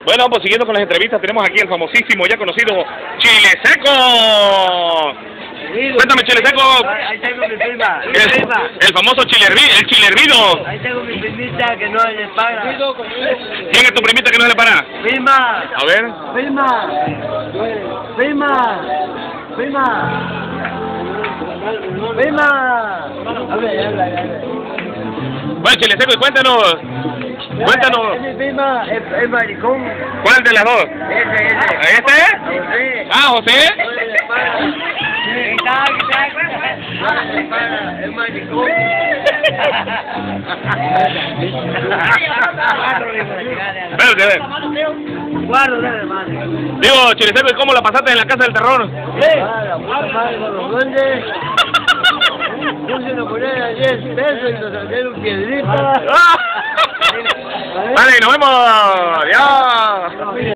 Bueno, pues siguiendo con las entrevistas, tenemos aquí el famosísimo, ya conocido, Chile Seco. Cuéntame, Chile Seco. Ahí tengo mi prima. El famoso chile hervido. Ahí tengo mi primita que no le para. ¿Quién es tu primita que no le para? Prima. A ver. Prima. Prima. Prima. Prima. Habla. Bueno, Chile Seco, y cuéntanos. Cuéntanos. Mi prima es maricón. ¿Cuál de las dos? Ese. ¿Este? José. Ah, José. No le para. Es maricón. Espérate, a ver. Guardo de madre. Digo, Chile Seco, ¿y cómo la pasaste en la casa del terror? La puta madre con los duendes. Puse una moneda de 10 pesos y nos salieron piedritas. Vale, nos vemos. Adiós.